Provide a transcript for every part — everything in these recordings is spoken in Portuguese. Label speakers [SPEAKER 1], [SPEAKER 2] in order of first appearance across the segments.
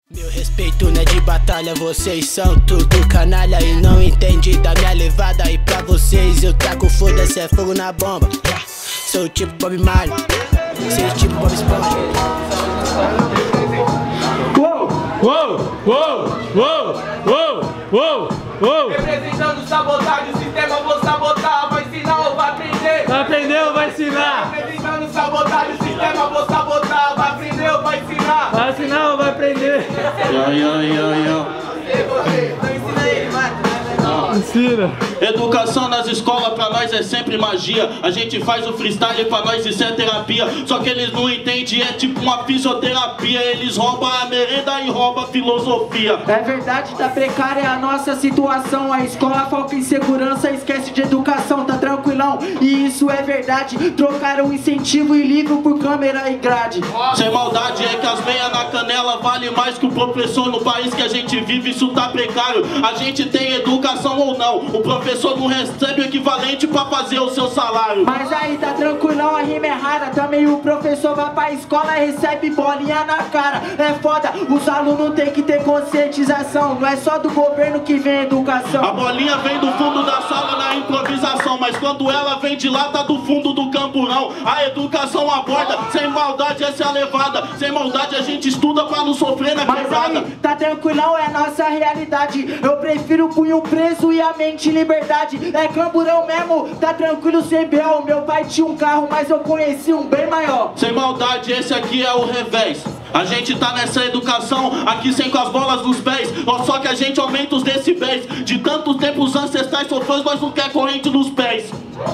[SPEAKER 1] Meu respeito não é de batalha, vocês são tudo canalha e não entende da minha levada. E pra vocês eu taco foda-se, é fogo na bomba. Sou tipo Bob Marley, cês tipo Bob Esponja.
[SPEAKER 2] Uou, uou, uou, uou, uou, uou, uou.
[SPEAKER 3] Representando sabotagem, o sistema vou sabotar. Vai ensinar ou vai aprender?
[SPEAKER 2] Vai aprender ou vai ensinar?
[SPEAKER 3] Representando sabotagem, o sistema vou sabotar. Vai aprender ou vai ensinar?
[SPEAKER 2] Vai ensinar ou vai aprender? Ensina.
[SPEAKER 4] Educação nas escolas pra nós é sempre magia. A gente faz o freestyle pra nós isso é terapia. Só que eles não entendem, é tipo uma fisioterapia. Eles roubam a merenda e roubam a filosofia.
[SPEAKER 5] É verdade, tá precária a nossa situação. A escola foca em segurança, esquece de educação, tá tranquilão. E isso é verdade, trocaram incentivo e livro por câmera e grade.
[SPEAKER 4] Sem maldade é que as meias na canela vale mais que o professor. No país que a gente vive isso tá precário. A gente tem educação ou não, o professor não recebe o equivalente pra fazer o seu salário.
[SPEAKER 5] Mas aí tá tranquilão, a rima é rara. Também o professor vai pra escola e recebe bolinha na cara. É foda, os alunos tem que ter conscientização. Não é só do governo que vem a educação.
[SPEAKER 4] A bolinha vem do fundo da sala na improvisação, mas quando ela vem de lá tá do fundo do camburão. A educação aborda, sem maldade essa é a levada. Sem maldade a gente estuda pra não sofrer na quebrada.
[SPEAKER 5] Mas aí, tá tranquilão, é a nossa realidade. Eu prefiro o punho preso e a mente em liberdade. É camburão mesmo, tá tranquilo sem B.O. Meu pai tinha um carro, mas eu conheci um bem maior.
[SPEAKER 4] Sem maldade, esse aqui é o revés. A gente tá nessa educação aqui sem com as bolas nos pés. Só que a gente aumenta os decibéis. De tantos tempos ancestrais sofremos, nós não quer corrente nos pés.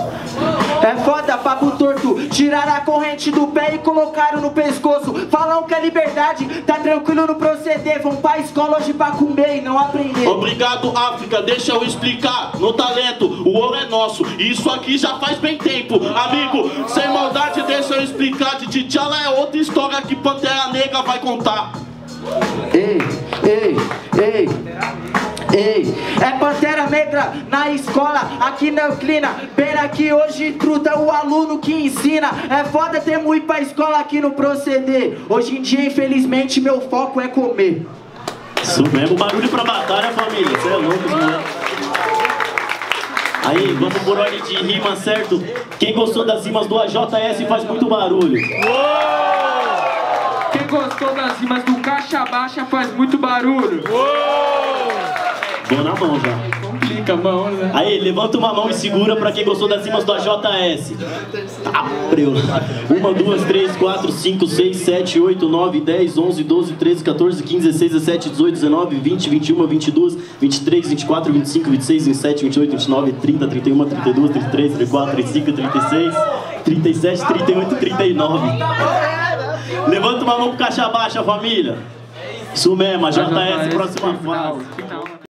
[SPEAKER 5] É foda, papo torto. Tiraram a corrente do pé e colocaram no pescoço. Falam que é liberdade, tá tranquilo no proceder. Vão pra escola hoje pra comer e não aprender.
[SPEAKER 4] Obrigado, África, deixa eu explicar. No talento, o ouro é nosso. E isso aqui já faz bem tempo. Amigo, sem maldade, deixa eu explicar. De T'Challa é outra história que Pantera Negra vai contar.
[SPEAKER 5] Ei, ei, ei. Ei, é Pantera Negra na escola, aqui na Euclina. Pena que hoje truta o aluno que ensina. É foda termos ir pra escola aqui no proceder. Hoje em dia, infelizmente, meu foco é comer.
[SPEAKER 6] Isso mesmo, barulho pra batalha, família. Você é louco, né? Aí, vamos por ordem de rima, certo? Quem gostou das rimas do AJS faz muito barulho.
[SPEAKER 2] Quem gostou das rimas do Caixa Baixa faz muito barulho.
[SPEAKER 6] Vou na mão já.
[SPEAKER 2] Complica a mão, né?
[SPEAKER 6] Aí, levanta uma mão e segura pra quem gostou das rimas do AJS. Tá, preu. 1, 2, 3, 4, 5, 6, 7, 8, 9, 10, 11, 12, 13, 14, 15, 16, 17, 18, 19, 20, 21, 22, 23, 24, 25, 26, 27, 28, 29, 30, 31, 32, 33, 34, 35, 36, 37, 38, 39. Levanta uma mão pro Caixa Baixa, família. Isso mesmo, AJS, próxima fase.